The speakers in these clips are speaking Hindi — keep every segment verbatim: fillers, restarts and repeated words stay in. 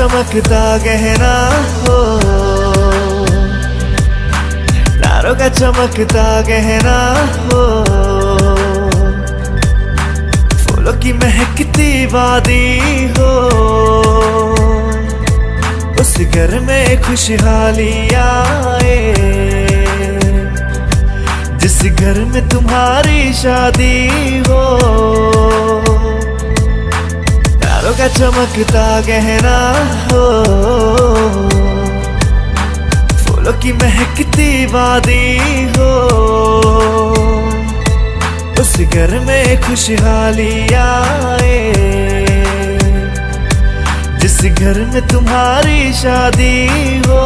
चमकता गहना हो, तारों का चमकता गहना हो, फूलों की महकती वादी हो, उस घर में खुशहाली आए, जिस घर में तुम्हारी शादी हो। तारों का चमकता गहना हो, फूलों की महकती वादी हो, उस घर में खुशहाली आए, जिस घर में तुम्हारी शादी हो।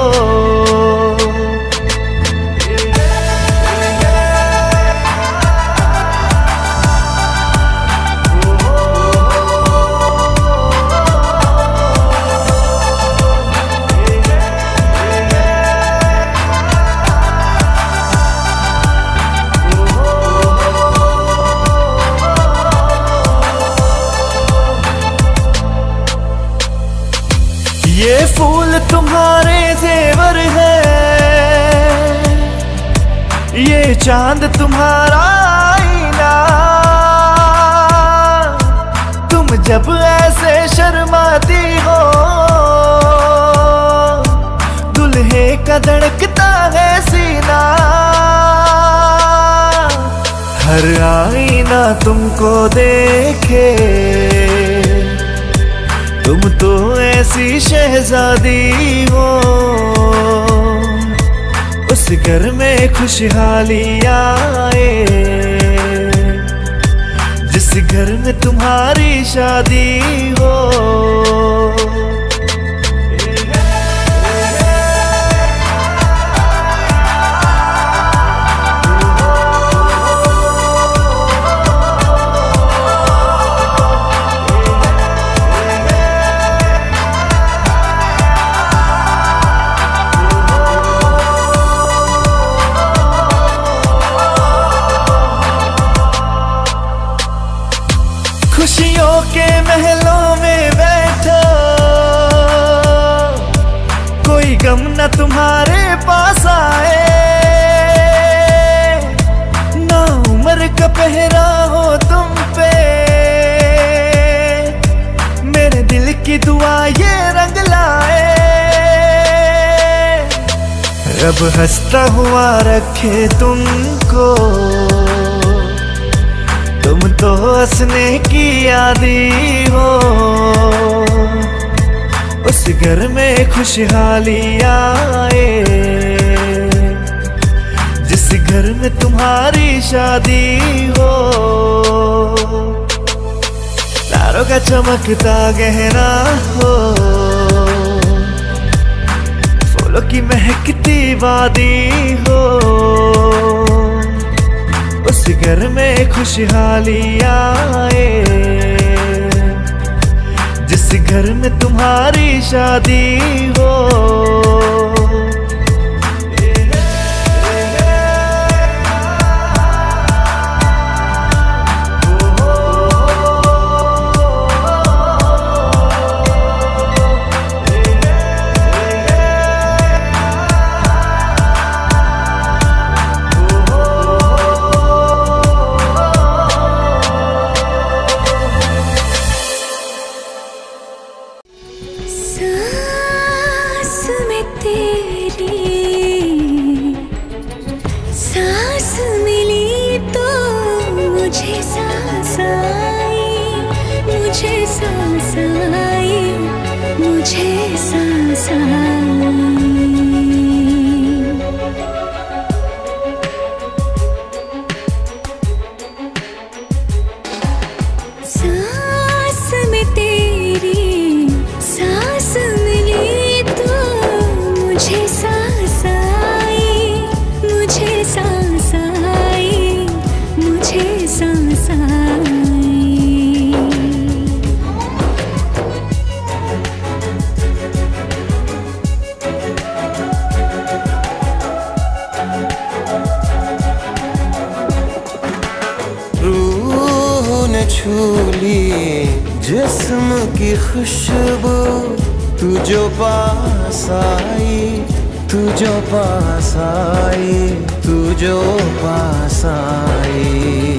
ये फूल तुम्हारे जेवर है, ये चांद तुम्हारा आईना, तुम जब ऐसे शर्माती हो, दुल्हे का धड़कता है सीना, हर आईना तुमको देखे, तुम तो ऐसी शहजादी हो, उस घर में खुशहाली आए, जिस घर में तुम्हारी शादी हो। खुशियों के महलों में बैठो, कोई गम न तुम्हारे पास आए, ना उम्र का पहरा हो तुम पे, मेरे दिल की दुआ ये रंग लाए, रब हंसता हुआ रखे तुमको, तुम तो हंसने की आदी हो, उस घर में खुशहाली आए, जिस घर में तुम्हारी शादी हो। तारों का चमकता गहना हो, फूलों की महकती वादी हो, उस घर में खुशहाली आए, जिस घर में तुम्हारी शादी हो। छू ली जिस्म की खुशबू, तू जो पास आई, तू जो पास आई, तू जो पास आई।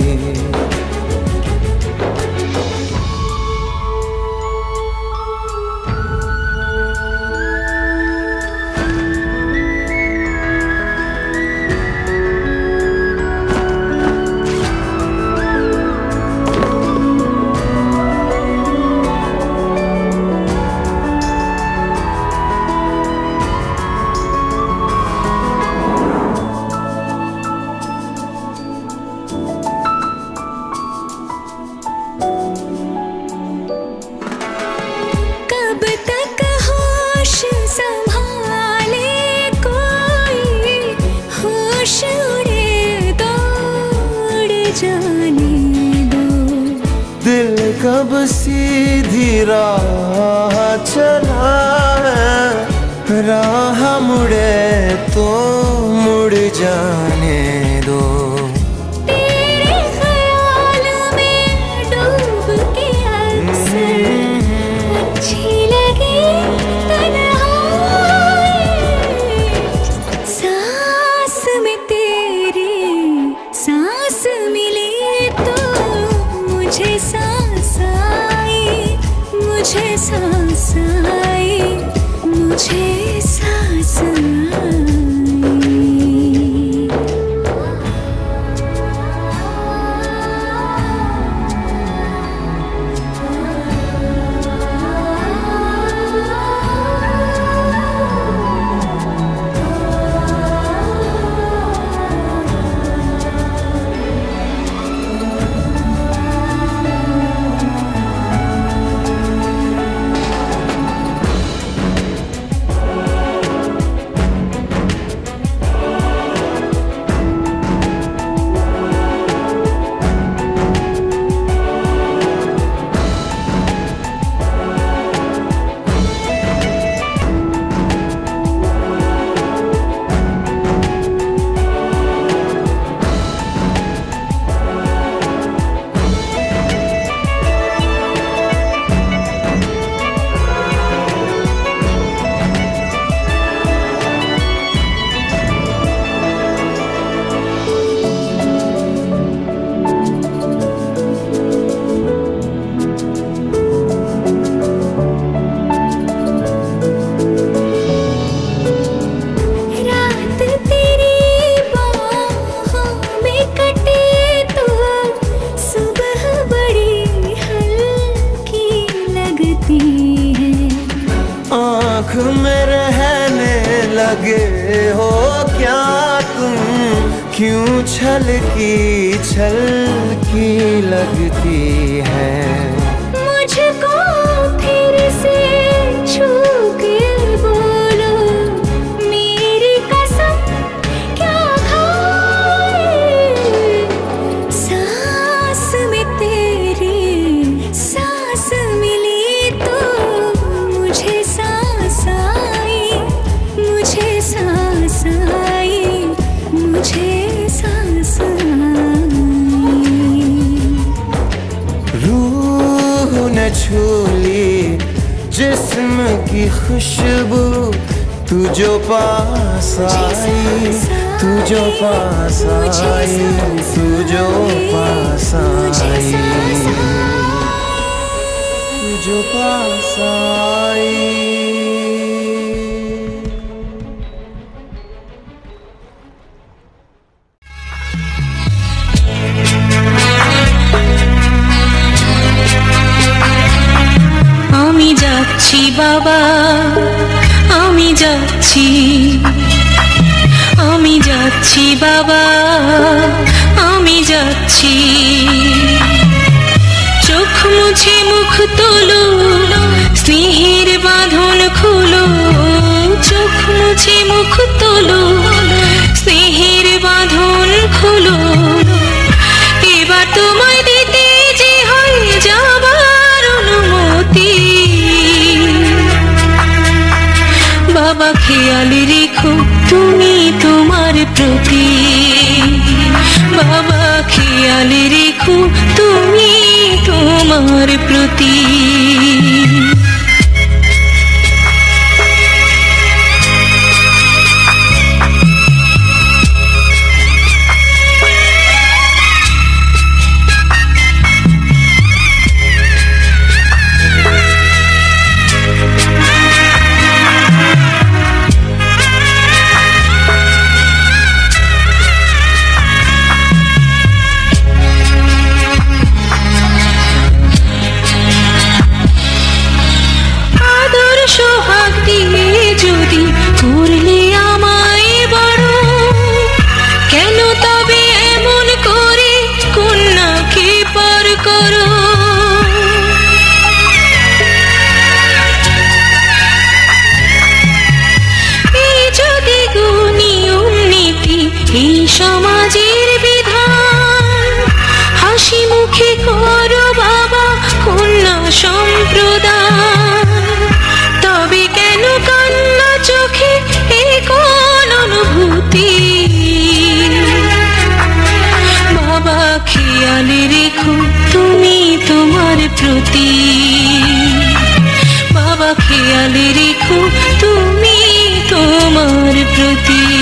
कब सीधी राह चला है, राह मुड़े तो मुड़ जाने दो। तेरे ख्याल में डूब के अक्सर अच्छी लगी तन्हाई, सांस में तेरी सांस मिली तो मुझे सांस आई, मुझे सांस आई, मुझे सांस आई। आँख में रहने लगे हो क्या तुम, क्यों छल की छल की लगती है। मुझको फिर से छू के बोलो मेरी कसम क्या खाए, सांस में तेरी सांस मिली तो मुझे सांस आई, मुझे सांस आई, मुझे सांस आई। रूह न छूली जिस्म की खुशबू, तू जो पास आई, तू जो पास आई, तू जो पास आई, तू जो पास आई। আমি যাচ্ছি বাবা, আমি যাচ্ছি, আমি যাচ্ছি বাবা, আমি যাচ্ছি। চোখ মুছে মুখ তোলো, স্নেহের বাঁধন খুলো, চোখ মুছে মুখ তোলো, স্নেহের বাঁধন খুলো। এবার তোমায় দিতে যে হয়ে যাবার অনুমতি, বাবা খেয়াল রেখো তুমি তোমার প্রতি, বাবা খেয়াল রেখো তুমি তোমার প্রতি। খেয়াল রেখো তুমি তোমার প্রতি, বাবা খেয়াল রেখো তুমি তোমার প্রতি।